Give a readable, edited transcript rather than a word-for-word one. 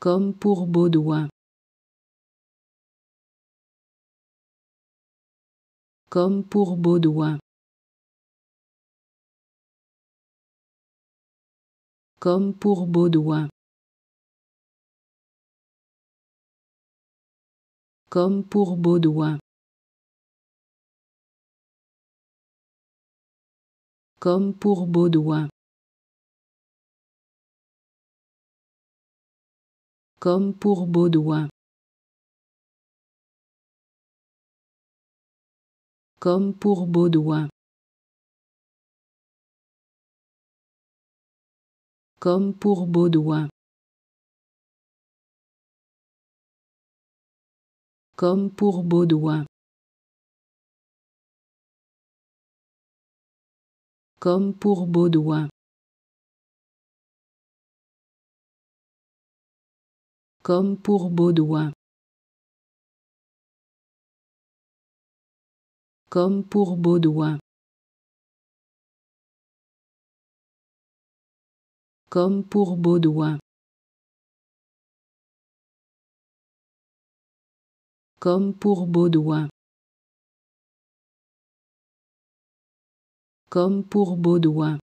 comme pour Baudouin, comme pour Baudouin, comme pour Baudouin, comme pour Baudouin, comme pour Baudouin, comme pour Baudouin, comme pour Baudouin, comme pour Baudouin, comme pour Baudouin, comme pour Baudouin, comme pour Baudouin, comme pour Baudouin, comme pour Baudouin, comme pour Baudouin, comme pour Baudouin,